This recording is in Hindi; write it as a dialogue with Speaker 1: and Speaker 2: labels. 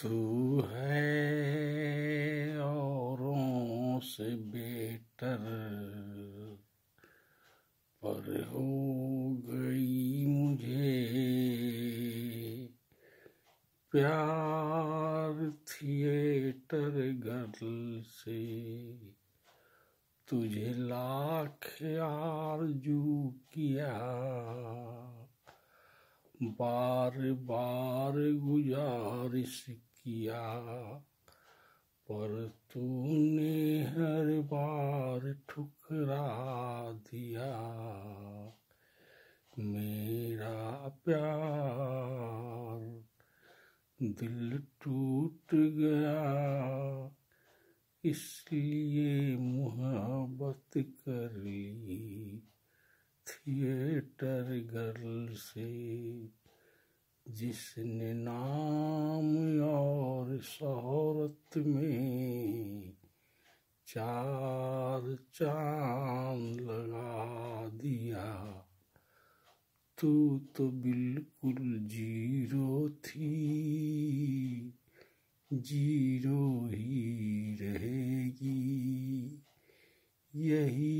Speaker 1: तू है औरों से बेटर, पर हो गई मुझे प्यार थिएटर गर्ल से। तुझे लाख आरज़ू किया, बार बार गुजारिश किया, पर तूने हर बार ठुकरा दिया। मेरा प्यार दिल टूट गया, इसलिए मोहब्बत कर ली थिएटर गर्ल से, जिसने नाम और शोहरत में 4 चांद लगा दिया। तू तो बिल्कुल जीरो थी, जीरो ही रहेगी, यही